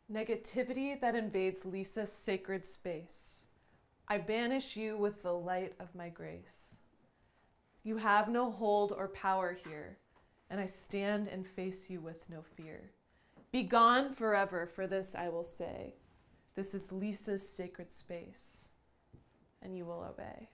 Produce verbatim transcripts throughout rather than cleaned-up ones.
Negativity that invades Lisa's sacred space, I banish you with the light of my grace. You have no hold or power here, and I stand and face you with no fear. Be gone forever, for this I will say. This is Lisa's sacred space, and you will obey.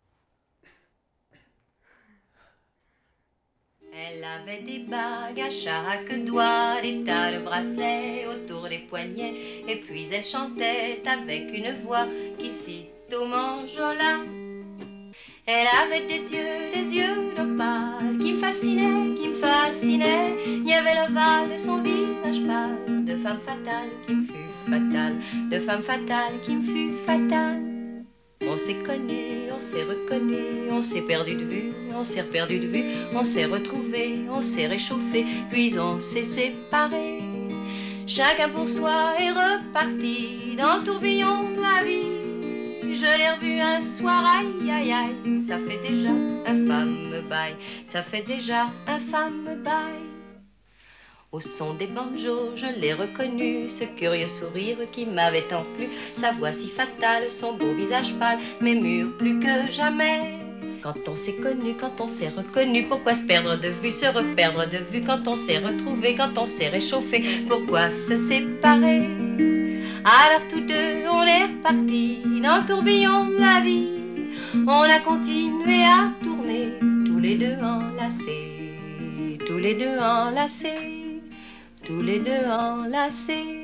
Elle avait des bagues à chaque doigt, des tas de bracelets autour des poignets, et puis elle chantait avec une voix qui cite au manjola. Elle avait des yeux, des yeux d'opale qui me fascinaient, qui me fascinaient. Il y avait l'ovale de son visage pâle, de femme fatale qui me fut fatale, de femme fatale qui me fut fatale. On s'est connus, on s'est reconnus, on s'est perdu de vue, on s'est perdu de vue, on s'est retrouvés, on s'est réchauffés, puis on s'est séparés. Chacun pour soi est reparti dans le tourbillon de la vie. Je l'ai revu un soir, aïe aïe aïe, ça fait déjà un fameux bail, ça fait déjà un fameux bail. Au son des banjos, je l'ai reconnu, ce curieux sourire qui m'avait tant plu, sa voix si fatale, son beau visage pâle, mais mûr plus que jamais. Quand on s'est connu, quand on s'est reconnu, pourquoi se perdre de vue, se reperdre de vue, quand on s'est retrouvé, quand on s'est réchauffé, pourquoi se séparer? Alors tous deux, on est repartis dans le tourbillon de la vie, on a continué à tourner, tous les deux enlacés, tous les deux enlacés. Tous les deux enlacés.